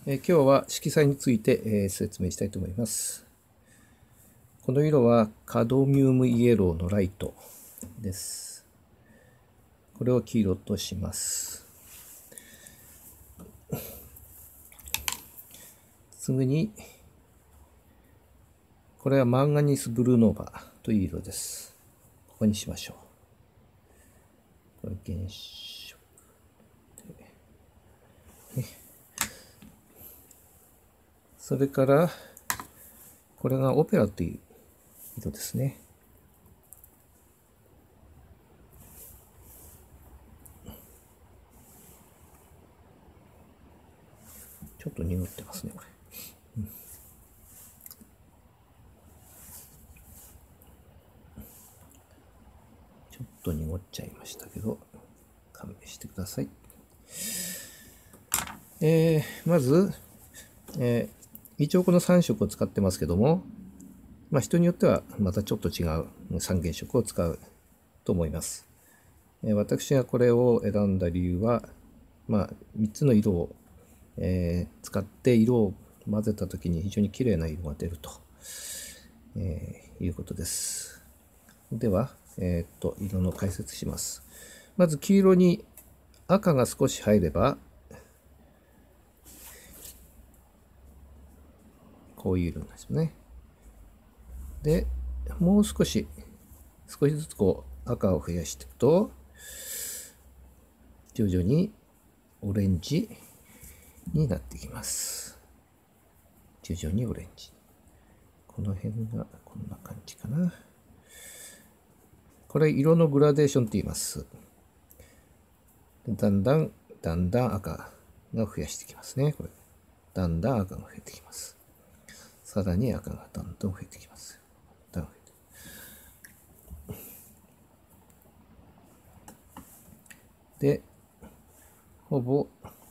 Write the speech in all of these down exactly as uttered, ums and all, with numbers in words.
えー、今日は色彩について、えー、説明したいと思います。この色はカドミウムイエローのライトです。これを黄色とします。次に、これはマンガニスブルーノーバという色です。ここにしましょう。これ原色で、それから、これがオペラという色ですね。ちょっと濁ってますね、これ。うん、ちょっと濁っちゃいましたけど、勘弁してください。えー、まず、えー、一応このさん色を使ってますけども、まあ、人によってはまたちょっと違うさん原色を使うと思います。えー、私がこれを選んだ理由は、まあ、みっつの色を、えー、使って色を混ぜたときに非常に綺麗な色が出ると、えー、いうことです。では、えー、っと色の解説します。まず黄色に赤が少し入れば、こういう色ですね。で、もう少し、少しずつこう赤を増やしていくと、徐々にオレンジになってきます。徐々にオレンジ。この辺がこんな感じかな。これ色のグラデーションって言います。だんだん、だんだん赤が増やしてきますね。これ。だんだん赤が増えてきます。さらに赤がどんどん増えてきます。だんだん増えて。で、ほぼ、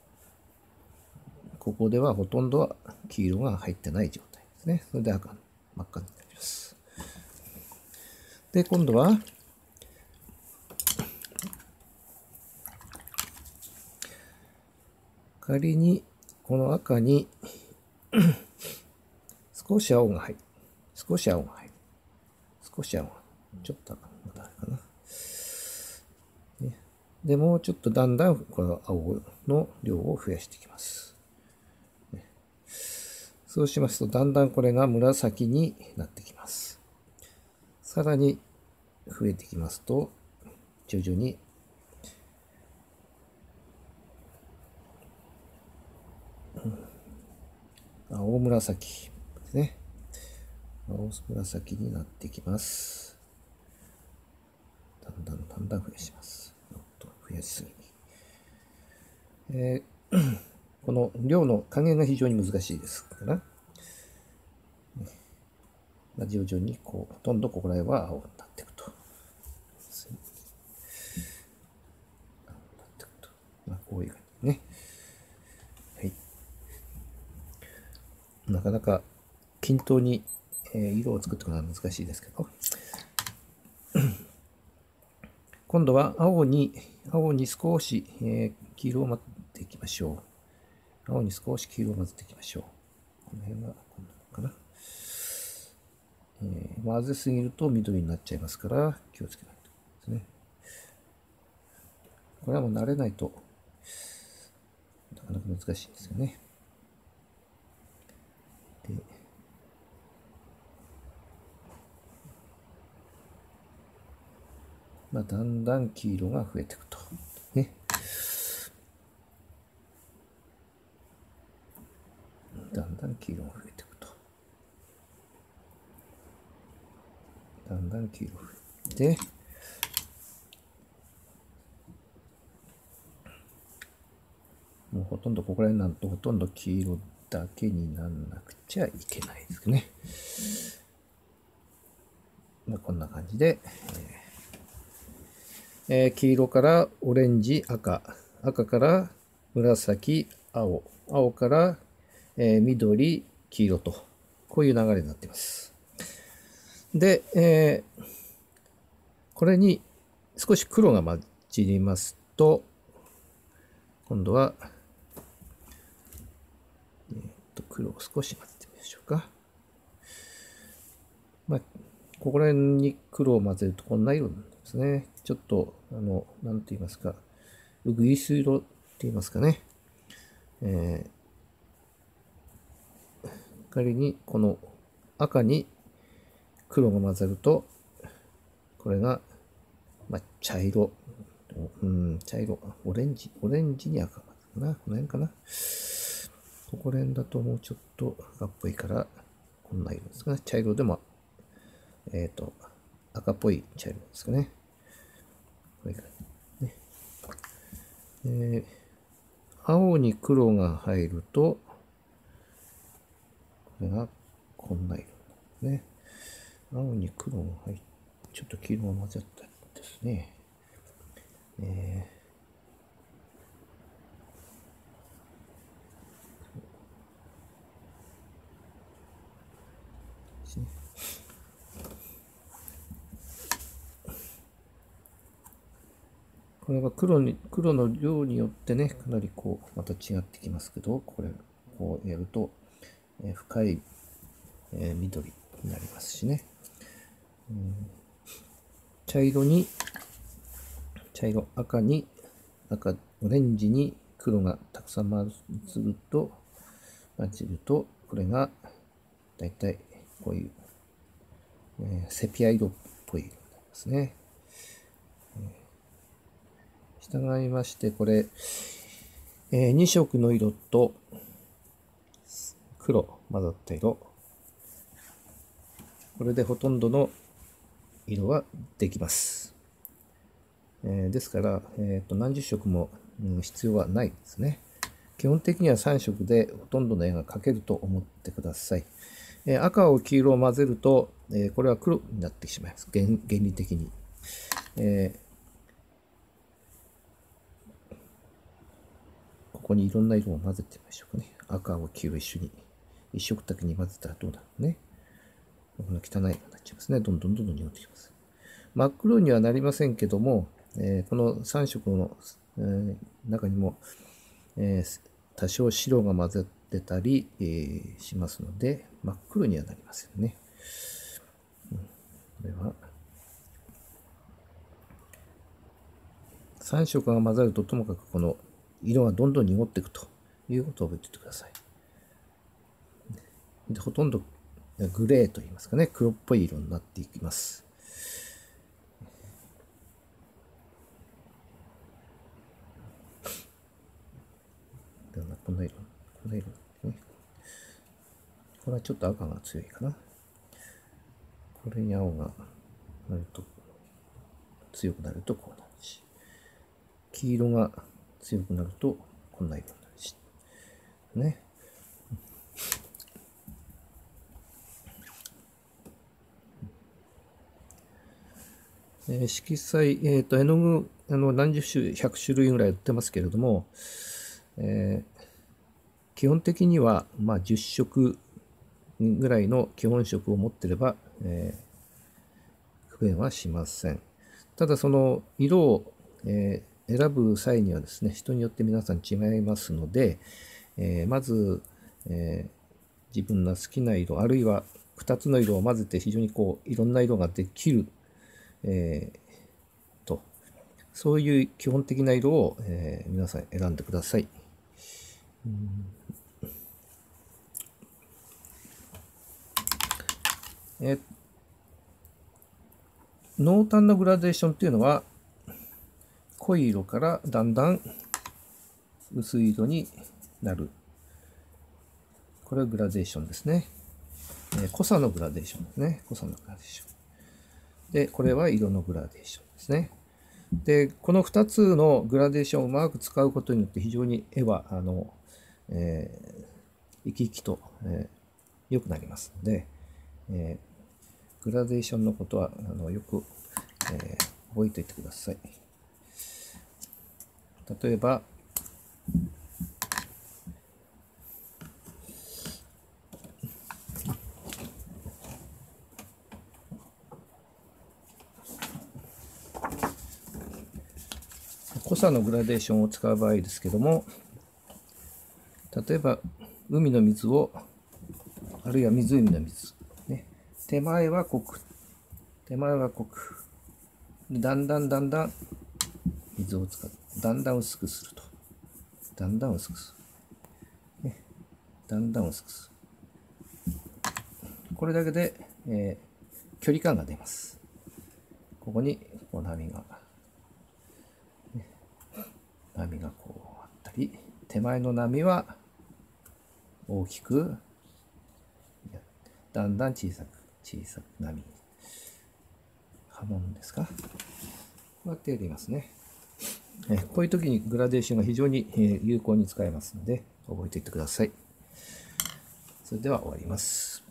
ここではほとんどは黄色が入ってない状態ですね。それで赤、真っ赤になります。で、今度は、仮にこの赤に少し青が入る。少し青が入る。少し青が。ちょっとまだあるかな。で、もうちょっとだんだんこの青の量を増やしていきます。そうしますと、だんだんこれが紫になってきます。さらに増えてきますと、徐々に青紫ですね。青紫になってきます。だんだんだんだん増やします。もっと増やしすぎ。えー、この量の加減が非常に難しいですから、まあ、徐々にこう、ほとんどここら辺は青になっていくと。まあ、こういう感じね。はい。なかなか均等に色を作っていくのは難しいですけど、今度は青に、青に少し、えー、黄色を混ぜていきましょう。青に少し黄色を混ぜていきましょう。この辺はこんなのかな。えー、混ぜすぎると緑になっちゃいますから気をつけないとですね。これはもう慣れないとなかなか難しいんですよね。で、まあ、だんだん黄色が増えていくと。ね。だんだん黄色が増えていくと。だんだん黄色が増えて、もうほとんどここら辺になるとほとんど黄色だけにならなくちゃいけないですね。まあ、こんな感じで、えーえー、黄色からオレンジ、赤、赤から紫、青、青から、えー、緑、黄色と、こういう流れになっています。で、えー、これに少し黒が混じりますと、今度は黒を少し混ぜてみましょうか。まあ、ここら辺に黒を混ぜるとこんな色なんですね。ちょっと、あの、なんて言いますか、ウグイス色って言いますかね。えー、仮にこの赤に黒が混ざると、これが、まあ、茶色、うん、茶色、オレンジ、オレンジに赤かな、この辺かな。ここら辺だともうちょっと赤っぽいから、こんな色ですかね。茶色でも、えっと、赤っぽい茶色ですかね。これがね。えー、青に黒が入ると、これがこんな色ですね。青に黒が入って、ちょっと黄色が混ざったですね。えーこれが黒に、黒の量によってね、かなりこう、また違ってきますけど、これ、こうやると、えー、深い、えー、緑になりますしね。うん、茶色に、茶色、赤に、赤、オレンジに黒がたくさん混じると、混じると、これが、だいたいこういう、えー、セピア色っぽい色になりますね。従いまして、これ、えー、に色の色と黒混ざった色。これでほとんどの色はできます。えー、ですから、えーと、何十色も、うん、必要はないですね。基本的にはさん色でほとんどの絵が描けると思ってください。えー、赤を黄色を混ぜると、えー、これは黒になってしまいます。原, 原理的に。えーここにいろんな色を混ぜてみましょうかね。赤を黄色一緒に、一色だけに混ぜたらどうなるね。この汚い色になっちゃいますね。どんどんどんどん濁ってきます。真っ黒にはなりませんけども、えー、このさん色の、えー、中にも、えー、多少白が混ぜてたり、えー、しますので、真っ黒にはなりませんね。うん、これは、さん色が混ざると、ともかくこの色がどんどん濁っていくということを覚えておいてください。で、ほとんどグレーといいますかね、黒っぽい色になっていきます。こんな色、こんな色ですね。これはちょっと赤が強いかな。これに青がなると、強くなるとこうなるし、黄色が強くなるとこんな色になるし、ね。えー、色彩、えっと、絵の具、あの、何十種、ひゃく種類ぐらい売ってますけれども、えー、基本的には、まあ、じゅっ色ぐらいの基本色を持ってれば、えー、不便はしません。ただ、その色を、えー、選ぶ際にはですね、人によって皆さん違いますので、えー、まず、えー、自分の好きな色、あるいはふたつの色を混ぜて非常にこういろんな色ができる、えー、とそういう基本的な色を、えー、皆さん選んでください。うんえ濃淡のグラデーションというのは濃い色からだんだん薄い色になる。これはグラデーションですね。えー、濃さのグラデーションですね。濃さのグラデーション。で、これは色のグラデーションですね。で、このふたつのグラデーションをうまく使うことによって非常に絵は、あの、えー、生き生きと、えー、良くなりますので、えー、グラデーションのことは、あの、よく、えー、覚えておいてください。例えば、濃さのグラデーションを使う場合ですけども、例えば海の水を、あるいは湖の水。ね、手前は濃く、手前は濃く。だんだんだんだん水を使って、だんだん薄くすると。だんだん薄くする。ね、だんだん薄くする。これだけで、えー、距離感が出ます。ここにこう波が、ね、波がこうあったり、手前の波は大きく、だんだん小さく、小さく波、波紋ですか。こうやってやりますね。えこういう時にグラデーションが非常に有効に使えますので、覚えておいてください。それでは終わります。